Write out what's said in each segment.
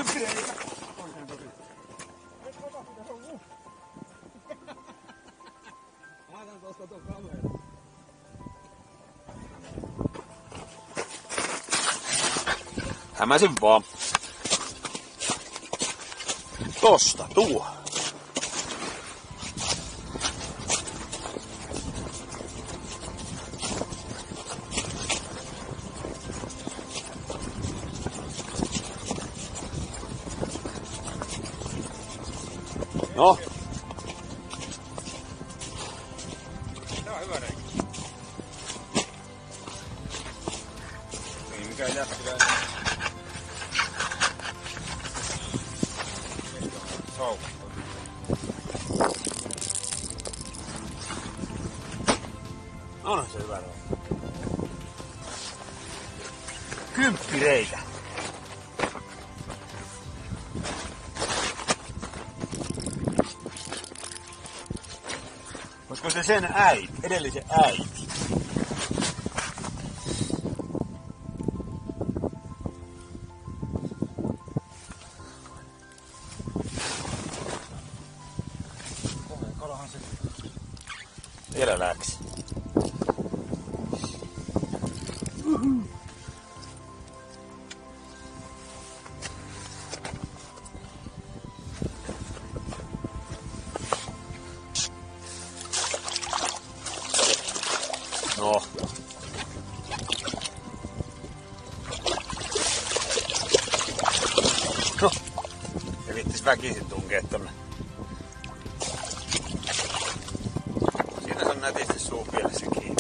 Kymppireikä! Laitan tosta ton kameran. Hämäsin vaan. Tosta, tuo. No. Tää on hyvä reikä. Ei mikään jättiläinen. Saukko. On se hyvä reikä. Kymppireikä. Olisiko se sen äiti, edellisen äiti? Komea kalahan se. Vielä läks. No. No. Ja vittis väkisin tunkee tonne. Siinä se on nätisti suupielessä kiinni.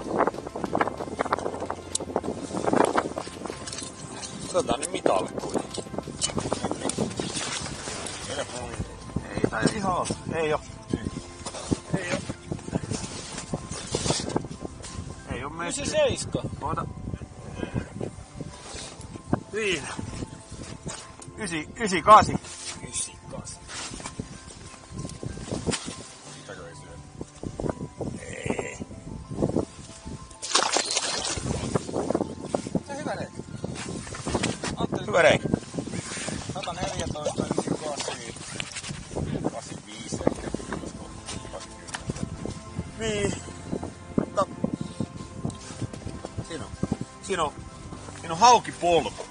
Otetaan nyt mitalle kuitenkin. Ei tai ihan oo. Ei oo. Ei oo. Ei oo meistä. Se 7. Oota. Siinä. 98. 98. Mitäkö ei syö? Ei. Se hyvä reikä. Hyvä reikä. 114, 98, 85 ehkä. 80. Niin. Siinä on haukipolku.